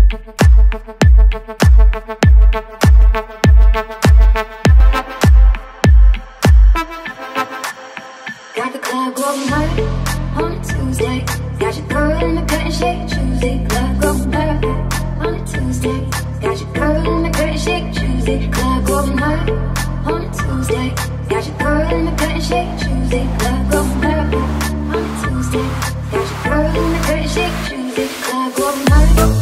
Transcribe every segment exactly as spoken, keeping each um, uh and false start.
Got the club going hard on a Tuesday. Got your girl in the curtain shake Tuesday. Club going hard on a Tuesday. Got your girl in the curtain shake Tuesday. Club going hard on a Tuesday. Got your girl in the curtain shake Tuesday. Club going hard on a Tuesday. Got your girl in the curtain shake Tuesday. Club going hard.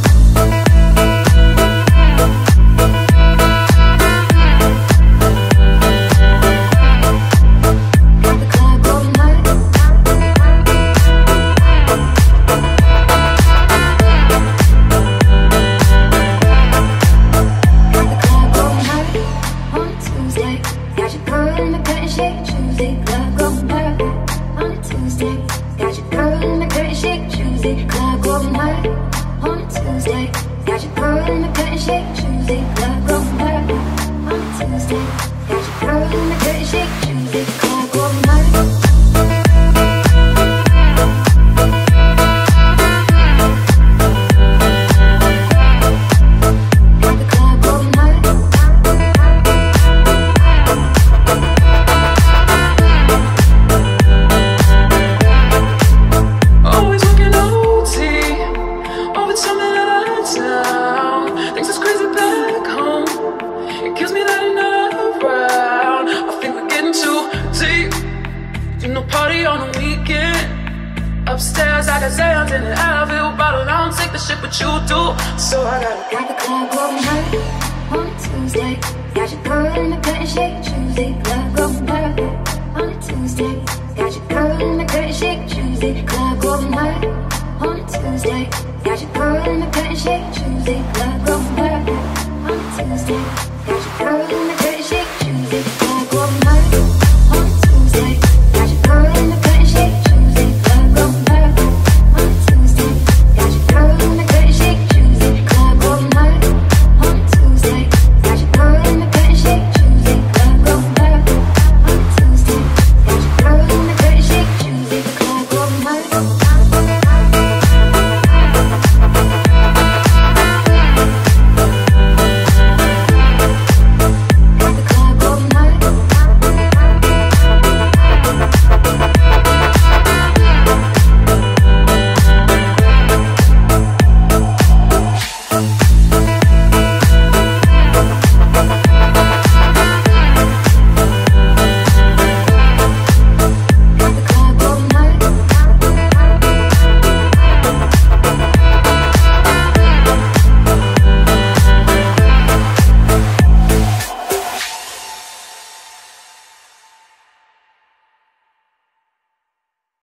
Shake